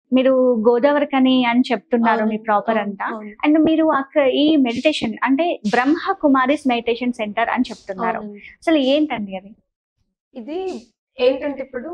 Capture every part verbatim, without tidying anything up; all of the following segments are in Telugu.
మీరు గోదావరికని అని చెప్తున్నారు మీ అవునండి. ప్రాపర్ అవును. అంతా. అవును. అండ్ మీరు అక్కడ ఈ మెడిటేషన్ అంటే బ్రహ్మ కుమారిస్ మెడిటేషన్ సెంటర్ అని చెప్తున్నారు. అవునండి. అసలు ఏంటండి అది? ఇది ఏంటంటే ఇప్పుడు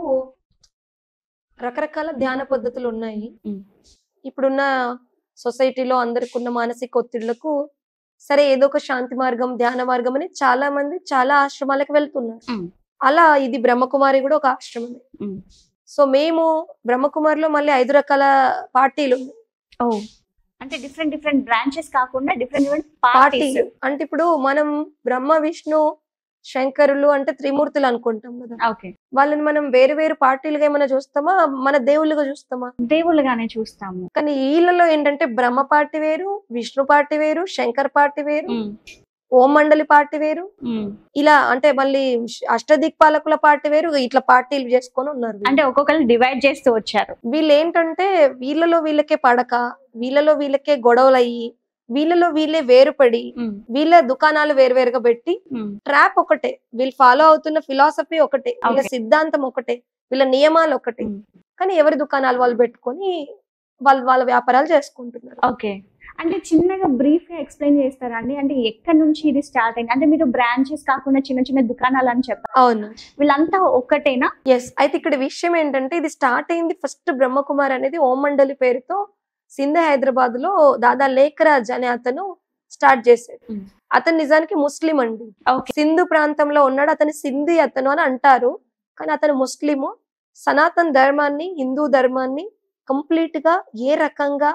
రకరకాల ధ్యాన పద్ధతులు ఉన్నాయి. హ్మ్. ఇప్పుడున్న సొసైటీలో అందరికున్న మానసిక ఒత్తిడులకు సరే ఏదో ఒక శాంతి మార్గం, ధ్యాన మార్గం అని చాలా మంది చాలా ఆశ్రమాలకు వెళ్తున్నారు. హ్మ్. అలా ఇది బ్రహ్మకుమారి కూడా ఒక ఆశ్రమమే. హ్మ్. సో మేము బ్రహ్మకుమారిలో మళ్ళీ ఐదు రకాల పార్టీలున్నాయి. ఓహ్! అంటే డిఫరెంట్ డిఫరెంట్ బ్రాంచెస్ కాకుండా డిఫరెంట్ డిఫరెంట్ పార్టీస్. పార్టీలు. అంటే ఇప్పుడు మనం బ్రహ్మ, విష్ణు, శంకరులు అంటే త్రిమూర్తులు అనుకుంటాం గదా! ఓకే. వాళ్ళని మనం వేరు వేరు పార్టీలుగా ఏమైనా చూస్తామా? మన దేవుళ్ళుగా చూస్తామా? దేవుళ్ళుగానే చూస్తాము. కానీ ఈళ్ళలో ఏంటంటే బ్రహ్మ పార్టీ వేరు, విష్ణు పార్టీ వేరు, శంకర్ పార్టీ వేరు, హ్మ్. ఓం మండలి పార్టీ వేరు. హ్మ్. ఇలా అంటే మళ్ళీ అష్టదిక్పాలకుల పార్టీ వేరు. ఇట్లా పార్టీలు చేసుకొని ఉన్నారు వీళ్ళు. అంటే ఒక్కొక్కళ్ళు డివైడ్ చేస్తూ వచ్చారు. వీళ్ళేంటంటే వీళ్ళలో వీళ్ళకే పడక, వీళ్ళలో వీళ్ళకే గొడవలయ్యి, వీళ్ళలో వీళ్ళే వేరుపడి, హ్మ్. వీళ్ళ దుకాణాలు వేరువేరుగా పెట్టి హ్మ్. ట్రాప్ ఒకటే. వీళ్ళు ఫాలో అవుతున్న ఫిలాసఫీ ఒకటే. వీళ్ళ ఓకే. సిద్ధాంతం ఒకటే. వీళ్ళ నియమాలు ఒకటే. హ్మ్. కానీ ఎవరి దుకాణాలు వాళ్ళు పెట్టుకొని వాళ్ళు వాళ్ళ వ్యాపారాలు చేసుకుంటున్నారు. ఓకే. అంటే చిన్నగా బ్రీఫ్‌గా ఎక్స్‌ప్లెయిన్ చేస్తారా అండి? అంటే ఎక్కడి నుంచి ఇది స్టార్ట్ అయింది? అంటే మీరు బ్రాంచెస్ కాకుండా చిన్న చిన్న దుకాణాలని చెప్పారు. అవును. వీళ్ళంతా ఒక్కటేనా? యెస్. అయితే ఇక్కడ విషయం ఏంటంటే ఇది స్టార్ట్ అయింది ఫస్ట్ బ్రహ్మకుమార్ అనేది ఓం మండలి పేరుతో సింధ్ హైదరాబాద్‌లో దాదా లేఖరాజ్ అనే అతను స్టార్ట్ చేశాడు. హ్మ్. అతను నిజానికి ముస్లిం అండి. ఓకే. సింధు ప్రాంతంలో ఉన్నాడు. అతను సింధీ అతను అని అంటారు. కానీ అతను ముస్లిము. సనాతన ధర్మాన్ని, హిందూ ధర్మాన్ని కంప్లీట్‌గా ఏ రకంగా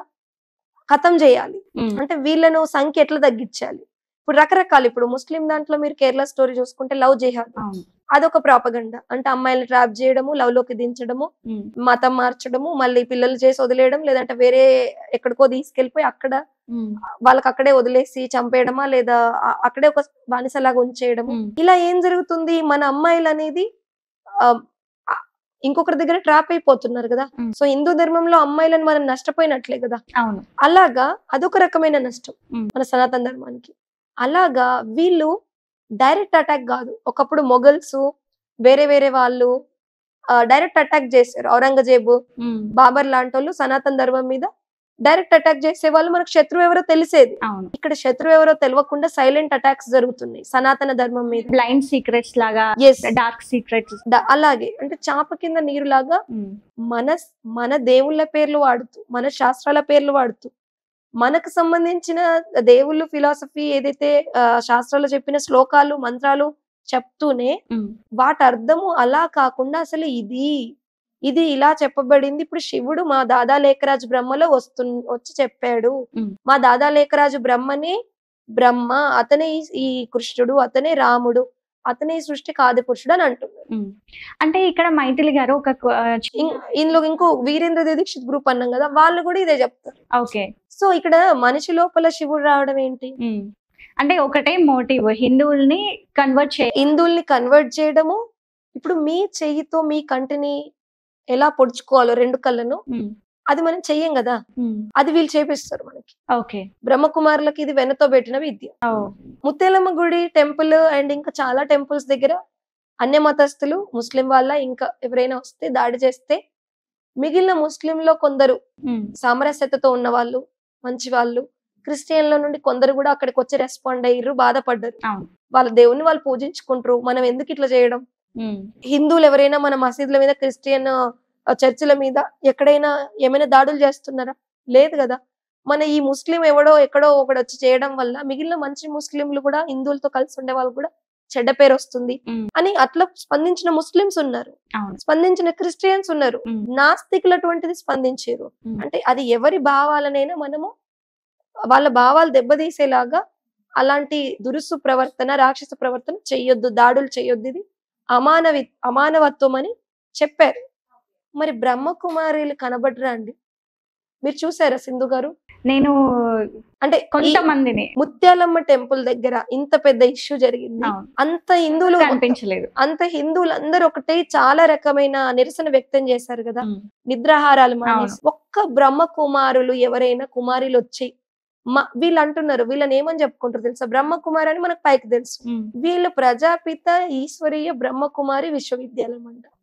ఖతం చేయాలి. హ్మ్. అంటే వీళ్ళను సంఖ్య ఎట్లా తగ్గించాలి. ఇప్పుడు రకరకాలు ఇప్పుడు ముస్లిం దాంట్లో మీరు కేరళ స్టోరీ చూసుకుంటే లవ్ జిహాద్. అవును. అదొక ప్రాపగండా. అంటే అమ్మాయిల్ని ట్రాప్ చేయడము, లవ్‌లోకి దించడము, హ్మ్. మతం మార్చడము, మళ్ళీ పిల్లలు చేసి వదిలేయడం, లేదంటే వేరే ఎక్కడికో తీసుకెళ్ళిపోయి అక్కడ హ్మ్. వాళ్ళకి అక్కడే వదిలేసి చంపేయడమా, లేదా అ అక్కడే ఒక బానిసలాగా ఉంచేయడము. హ్మ్. ఇలా ఏం జరుగుతుంది మన అమ్మాయిలనేది ఆహ్, ఆహ్, ఇంకొకరి దగ్గర ట్రాప్ అయిపోతున్నారు గదా! హ్మ్. సో హిందూ ధర్మంలో అమ్మాయిలను మనం నష్టపోయినట్లే గదా! అవును. అలాగా అదొక రకమైన నష్టం హ్మ్. మన సనాతన ధర్మానికి. అలాగా వీళ్ళు డైరెక్ట్ అటాక్ గాదు. ఒకప్పుడు మొఘల్సు, వేరే వేరే వాళ్ళు ఆహ్, డైరెక్ట్ అటాక్ జేశారు. ఔరంగజేబు, హ్మ్. బాబర్ లాంటోళ్ళు సనాతన ధర్మం మీద డైరెక్ట్ అటాక్ జేసేవాళ్ళు. మనకు శత్రువు ఎవరో తెలిసేది. అవును. ఇక్కడ శత్రువు ఎవరో తెలవకుండా సైలెంట్ అటాక్స్ జరుగుతున్నాయి సనాతన ధర్మం మీద. బ్లైండ్ సీక్రెట్స్ లాగా, యెస్. Dark secrets. ద అలాగే అంటే చాప కింద నీరులాగా హ్మ్. మన స్ మన దేవుళ్ళ పేర్లు వాడుతూ, మన శాస్త్రాల పేర్లు వాడుతూ, మనకు సంబంధించిన దేవుళ్ళు ఫిలాసఫీ ఏదైతే ఆహ్, శాస్త్రాల్లో చెప్పిన శ్లోకాలు, మంత్రాలు చెప్తూనే హ్మ్. వాటి అర్థము అలా కాకుండా అసలు ఇది, ఇది ఇలా చెప్పబడింది. ఇప్పుడు శివుడు మా దాదా లేఖరాజు బ్రహ్మలో వస్తున్ వచ్చి చెప్పాడు. హ్మ్. మా దాదా లేఖరాజు బ్రహ్మనే బ్రహ్మ. అతనే ఈ ఈ కృష్ణుడు, అతనే రాముడు, అతనే ఈ సృష్టికి ఆది పురుషుడు అని అంటున్నారు. హ్మ్. అంటే ఇక్కడ మైథిలి గారు ఒక క్వ ఆహ్, ఇం చిన్న ఇందులో ఇంకో వీరేంద్ర దీక్షిత్ గ్రూప్ అన్నాం గదా! వాళ్ళు గూడా ఇదే జెప్తారు. ఓకే. సో, ఇక్కడ మనిషి లోపల శివుడు రావడం ఏంటి? హ్మ్. అంటే ఒకటే మోటివ్ హిందువుల్ని కన్వర్ట్ చే హిందువుల్ని కన్వర్ట్ చేయడము. ఇప్పుడు మీ చెయ్యితో మీ కంటిని ఎలా పొడుచుకోవాలో రెండు కళ్ళను, హ్మ్. అది మనం చెయ్యం గదా! హ్మ్. అది వీళ్ళు చేపిస్తారు మనకి. ఓకే. బ్రహ్మకుమారులకి ఇది వెన్నతో బెట్టిన విద్య. ఓహ్! ముత్యాలమ్మ గుడి టెంపుల్ అండ్ ఇంకా చాలా టెంపుల్స్ దగ్గర అన్య మతస్థులు ముస్లిం వాళ్ళ ఇంకా ఎవరైనా వస్తే దాడి చేస్తే మిగిలిన ముస్లింలో కొందరు హ్మ్. సామరస్యతతో ఉన్నవాళ్ళు, మంచివాళ్ళు, క్రిస్టియన్‌ల నుండి కొందరు గూడా అక్కడికొచ్చి రెస్పాండ్ అయ్యిర్రు, బాధపడ్డారు. అవును. వాళ్ళ దేవుడిని వాళ్ళు పూజించుకుంటారు. మనం ఎందుకు ఇట్లా చేయడం? హ్మ్. హిందువులు ఎవరైనా మన మసీదుల మీద, క్రిస్టియన్ ఆహ్, చర్చిల మీద ఎక్కడైనా ఏమైనా దాడులు చేస్తున్నారా? లేదు గదా! మన ఈ ముస్లిం ఎవడో ఎక్కడో ఒకడొచ్చి చేయడం వల్ల మిగిలిన మంచి ముస్లింలు గూడా హిందువులతో కలిసి ఉండే వాళ్ళు కూడా చెడ్డ పేరొస్తుంది హ్మ్. అని అట్లా స్పందించిన ముస్లిమ్స్ ఉన్నారు. అవును. స్పందించిన క్రిస్టియన్స్ ఉన్నారు. హ్మ్. నాస్తికులు అటువంటిది స్పందించారు. హ్మ్. అంటే అది ఎవరి భావాలనైనా మనము వాళ్ళ భావాలు దెబ్బతీసేలాగా అలాంటి దురుసు ప్రవర్తన, రాక్షస ప్రవర్తన చెయ్యొద్దు. దాడులు చెయ్యొద్దు. ఇది అమానవి అమానవత్వం అని చెప్పారు. మరి బ్రహ్మకుమారీలు కనబడరా అండి? మీరు చూసారా సింధు గారు? నేను అంటే ఈ కొంతమందిని ముత్యాలమ్మ టెంపుల్ దగ్గర ఇంత పెద్ద ఇష్యూ జరిగింది. అవును. అంత హిందువులు కనిపించలేదు. అంత హిందువులందరూ ఒకటే చాలా రకమైన నిరసన వ్యక్తం చేశారు గదా! హ్మ్. నిద్రాహారాలు మానేసి. అవును. ఒక్క బ్రహ్మ కుమారులు ఎవరైనా కుమారీలొచ్చి మ వీళ్ళంటున్నారు. వీళ్ళనేమని చెప్పుకుంటారో తెలుసా? బ్రహ్మ కుమారి అని మనకు పైకి తెలుసు. హ్మ్. వీళ్ళు ప్రజాపిత ఈశ్వరీయ బ్రహ్మకుమారి విశ్వవిద్యాలయం అంట.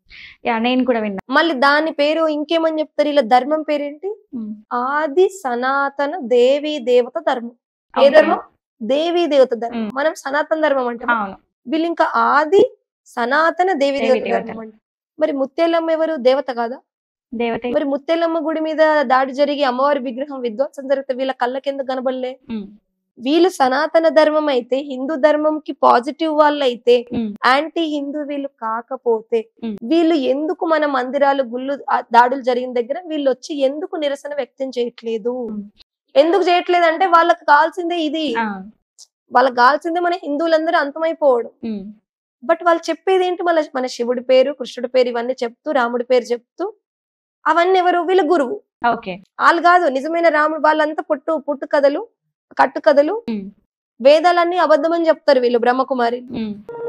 యా నేను కూడా విన్నా. మళ్ళీ దాని పేరు ఇంకేమని చెప్తారు, ఇలా ధర్మం పేరేంటి, ఆది సనాతన దేవీ దేవత ధర్మం. ఏ Okay. ధర్మం? దేవీ దేవత ధర్మం. Mm. మనం సనాతన ధర్మం అంటాం, అవును. వీళ్ళు ఇంకా ఆది సనాతన దేవీ దేవీ దేవత దేవత. ధర్మం అంట. మరి ముత్యాలమ్మ ఎవరు? దేవత కాదా? దేవత. మరి ముత్యాలమ్మ గుడి మీద దాడి జరిగి అమ్మవారి విగ్రహం విధ్వంసం జరిగితే వీళ్ళ కళ్ళకి ఎందుకు కనబడలే? ఉమ్, వీళ్ళు సనాతన ధర్మం అయితే, హిందూ ధర్మం కి పాజిటివ్ వాళ్ళు అయితే, ఉమ్, యాంటీ హిందూ వీళ్ళు కాకపోతే, ఉమ్. వీళ్ళు ఎందుకు మన మందిరాలు గుళ్ళు ఆ దాడులు జరిగిన దగ్గర వీళ్ళు వచ్చి ఎందుకు నిరసన వ్యక్తం చేయట్లేదు? ఉమ్. ఎందుకు చేయట్లేదు అంటే వాళ్ళకి కావాల్సిందే ఇది, ఆ, వాళ్ళకి కావాల్సిందే మన హిందువులందరూ అంతమైపోవడం. ఉమ్, బట్ వాళ్ళు చెప్పేది ఏంటి, మన మన శివుడి పేరు, కృష్ణుడి పేరు ఇవన్నీ చెప్తూ, రాముడి పేరు చెప్తూ, అవన్నీ ఎవరు? వీళ్ళ గురువు. ఓకే. వాళ్ళు కాదు నిజమైన రాముడు. వాళ్ళంతా పుట్టు పుట్టు కథలు, కట్టు కథలు, ఉమ్, వేదాలన్నీ అబద్ధమని చెప్తారు వీళ్ళు బ్రహ్మకుమారి. ఉమ్,